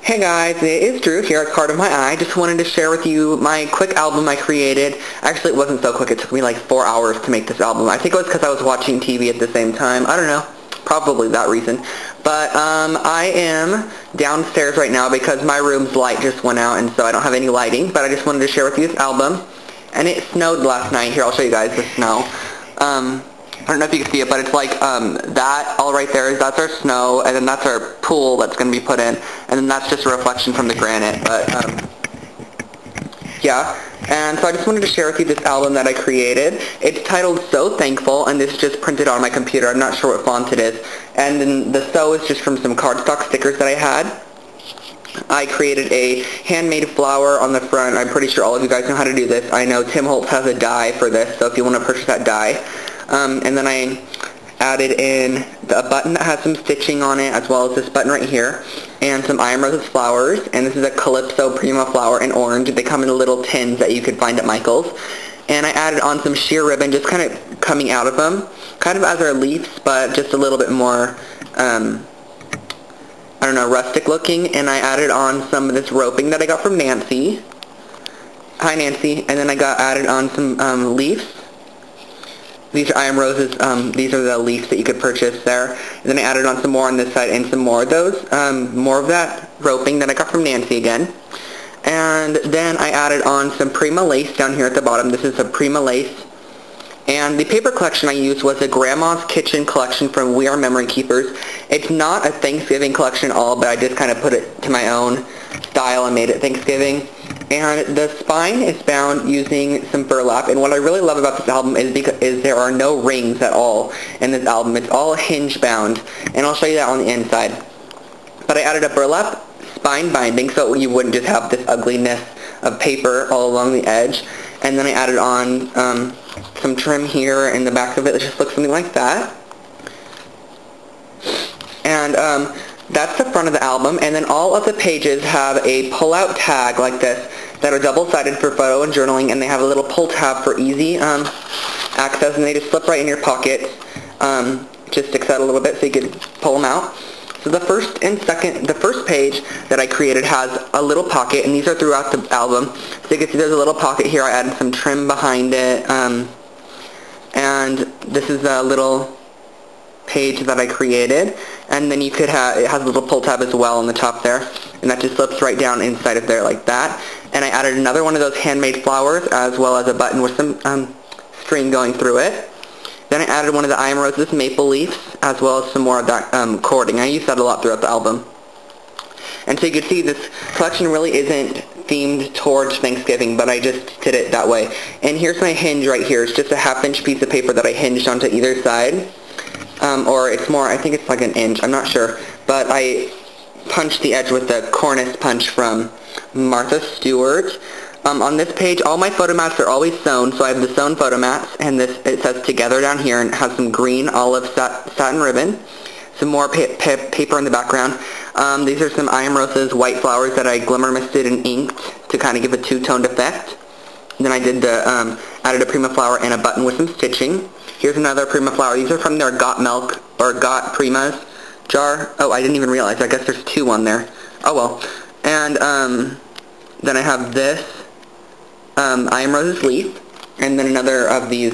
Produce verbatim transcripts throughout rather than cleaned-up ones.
Hey guys, it is Drew here at Card of My Eye. Just wanted to share with you my quick album I created. Actually, it wasn't so quick. It took me like four hours to make this album. I think it was because I was watching T V at the same time. I don't know. Probably that reason. But um, I am downstairs right now because my room's light just went out and so I don't have any lighting. But I just wanted to share with you this album. And it snowed last night. Here, I'll show you guys the snow. Um... I don't know if you can see it, but it's like um, that all right there, that's our snow, and then that's our pool that's going to be put in, and then that's just a reflection from the granite, but um, yeah. And so I just wanted to share with you this album that I created. It's titled So Thankful, and this is just printed on my computer. I'm not sure what font it is. And then the So is just from some cardstock stickers that I had. I created a handmade flower on the front. I'm pretty sure all of you guys know how to do this. I know Tim Holtz has a die for this, so if you want to purchase that die. Um, and then I added in a button that has some stitching on it, as well as this button right here, and some I Am Roses flowers, and this is a Calypso Prima flower in orange. They come in little tins that you could find at Michael's. And I added on some sheer ribbon, just kind of coming out of them, kind of as our leaves, but just a little bit more, um, I don't know, rustic looking. And I added on some of this roping that I got from Nancy. Hi Nancy. And then I got added on some um, leaves. These are I Am Roses, um, these are the leaves that you could purchase there. And then I added on some more on this side and some more of those, um, more of that roping that I got from Nancy again. And then I added on some Prima lace down here at the bottom. This is a Prima lace. And the paper collection I used was a Grandma's Kitchen collection from We Are Memory Keepers. It's not a Thanksgiving collection at all, but I just kind of put it to my own style and made it Thanksgiving. And the spine is bound using some burlap. And what I really love about this album is because is there are no rings at all in this album. It's all hinge bound. And I'll show you that on the inside. But I added a burlap spine binding so you wouldn't just have this ugliness of paper all along the edge. And then I added on um, some trim here in the back of it. It just looks something like that. And um, that's the front of the album. And then all of the pages have a pull-out tag like this that are double-sided for photo and journaling. And they have a little pull tab for easy um, access. And they just slip right in your pocket. Um, just sticks out a little bit so you can pull them out. So the first and second, the first page that I created has a little pocket, and these are throughout the album. So you can see there's a little pocket here. I added some trim behind it, um, and this is a little page that I created. And then you could have, it has a little pull tab as well on the top there, and that just slips right down inside of there like that. And I added another one of those handmade flowers, as well as a button with some um, string going through it. Then I added one of the I Am Roses maple leaves, as well as some more of that um, cording. I used that a lot throughout the album. And so you can see this collection really isn't themed towards Thanksgiving, but I just did it that way. And here's my hinge right here. It's just a half inch piece of paper that I hinged onto either side. Um, or it's more, I think it's like an inch, I'm not sure. But I punched the edge with the cornice punch from Martha Stewart. Um, on this page, all my photo mats are always sewn, so I have the sewn photo mats, and this, it says Together down here, and it has some green olive sat satin ribbon, some more pa pa paper in the background. Um, these are some I Am Roses white flowers that I glimmer misted and inked to kind of give a two-toned effect. And then I did the, um, added a Prima flower and a button with some stitching. Here's another Prima flower. These are from their Got Milk, or Got Primas jar. Oh, I didn't even realize. I guess there's two on there. Oh, well. And, um, then I have this. Um, I Am Roses leaf, and then another of these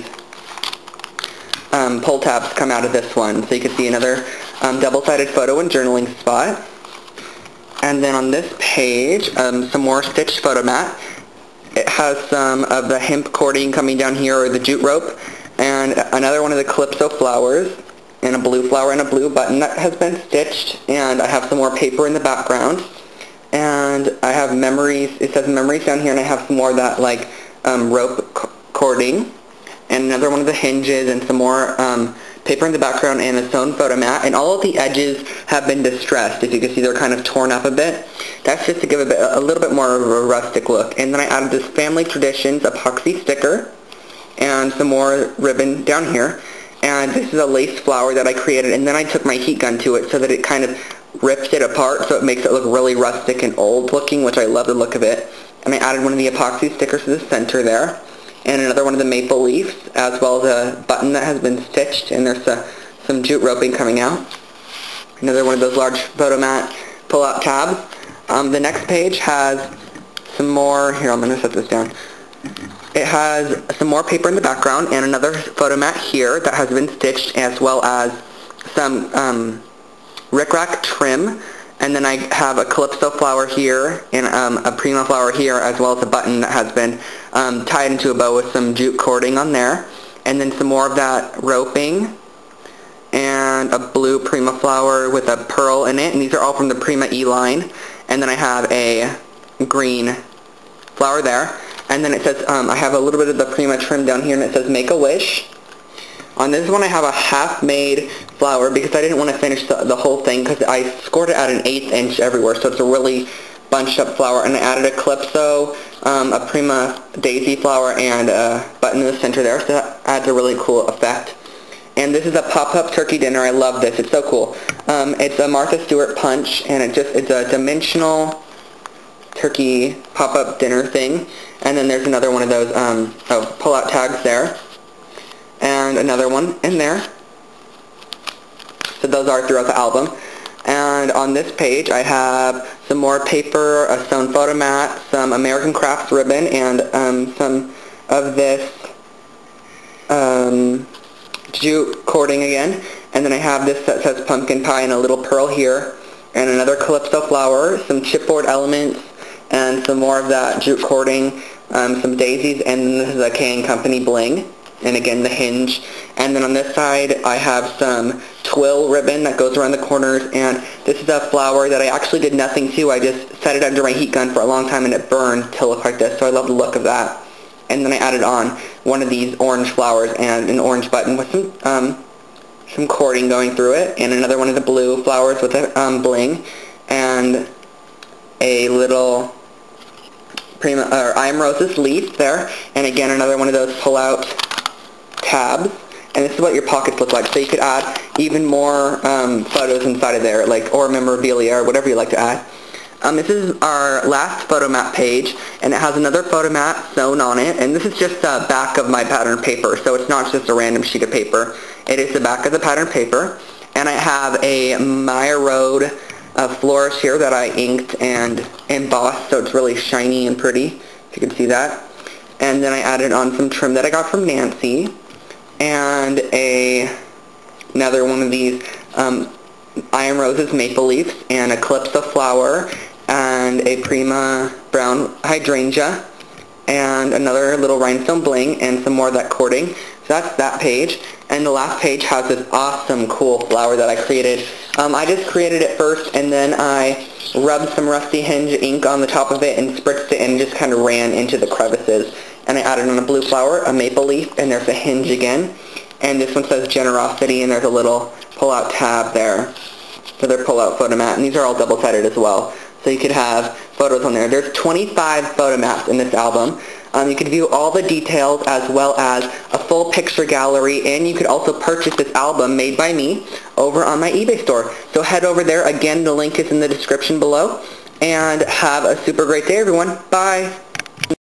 um, pull tabs come out of this one. So you can see another um, double-sided photo and journaling spot. And then on this page, um, some more stitched photo mat. It has some of the hemp cording coming down here, or the jute rope, and another one of the Calypso flowers, and a blue flower and a blue button that has been stitched. And I have some more paper in the background. And I have memories, it says memories down here, and I have some more of that, like, um, rope cording, and another one of the hinges, and some more um, paper in the background, and a sewn photo mat, and all of the edges have been distressed. As you can see, they're kind of torn up a bit. That's just to give a, bit, a little bit more of a rustic look. And then I added this Family Traditions epoxy sticker, and some more ribbon down here. And this is a lace flower that I created, and then I took my heat gun to it so that it kind of rips it apart, so it makes it look really rustic and old looking, which I love the look of it. And I added one of the epoxy stickers to the center there, and another one of the maple leaves, as well as a button that has been stitched, and there's a, some jute roping coming out. Another one of those large photo mat pull-out tabs. Um, the next page has some more, here I'm going to set this down. It has some more paper in the background and another photo mat here that has been stitched, as well as some um, rickrack trim. And then I have a calypso flower here and um, a prima flower here, as well as a button that has been um, tied into a bow with some jute cording on there. And then some more of that roping and a blue prima flower with a pearl in it. And these are all from the Prima E line. And then I have a green flower there. And then it says, um, I have a little bit of the Prima trim down here, and it says Make a Wish. On this one I have a half-made flower because I didn't want to finish the, the whole thing because I scored it at an eighth inch everywhere, so it's a really bunched up flower. And I added a calypso, um, a Prima daisy flower, and a button in the center there, so that adds a really cool effect. And this is a pop-up turkey dinner. I love this. It's so cool. Um, it's a Martha Stewart punch, and it just it's a dimensional turkey pop-up dinner thing. And then there's another one of those um, oh, pull-out tags there. And another one in there. So those are throughout the album. And on this page I have some more paper, a sewn photo mat, some American Crafts ribbon, and um, some of this um, jute cording again. And then I have this that says pumpkin pie and a little pearl here. And another calypso flower, some chipboard elements, and some more of that jute cording, um, some daisies, and this is a K and Company bling. And again, the hinge. And then on this side, I have some twill ribbon that goes around the corners. And this is a flower that I actually did nothing to. I just set it under my heat gun for a long time, and it burned to look like this. So I love the look of that. And then I added on one of these orange flowers and an orange button with some um, some cording going through it. And another one of the blue flowers with a um, bling. And a little Prima, or I Am Roses leaf there. And again, another one of those pull-out tabs, and this is what your pockets look like. So you could add even more um, photos inside of there, like or memorabilia or whatever you like to add. Um, this is our last photo mat page, and it has another photo mat sewn on it. And this is just the back of my pattern paper, so it's not just a random sheet of paper. It is the back of the pattern paper, and I have a Maya Road uh, flourish here that I inked and embossed, so it's really shiny and pretty. If you can see that. And then I added on some trim that I got from Nancy. And a another one of these um, I Am Roses maple leaves, and a calypso flower, and a Prima brown hydrangea, and another little rhinestone bling, and some more of that cording. So that's that page. And the last page has this awesome, cool flower that I created. Um, I just created it first, and then I rubbed some Rusty Hinge ink on the top of it and spritzed it, and just kind of ran into the crevices. And I added on a blue flower, a maple leaf, and there's a hinge again. And this one says Generosity, and there's a little pull-out tab there for their pull-out photo mat. And these are all double-sided as well, so you could have photos on there. There's twenty-five photo mats in this album. Um, you can view all the details as well as a full picture gallery, and you could also purchase this album made by me over on my eBay store. So head over there. Again, the link is in the description below. And have a super great day, everyone. Bye.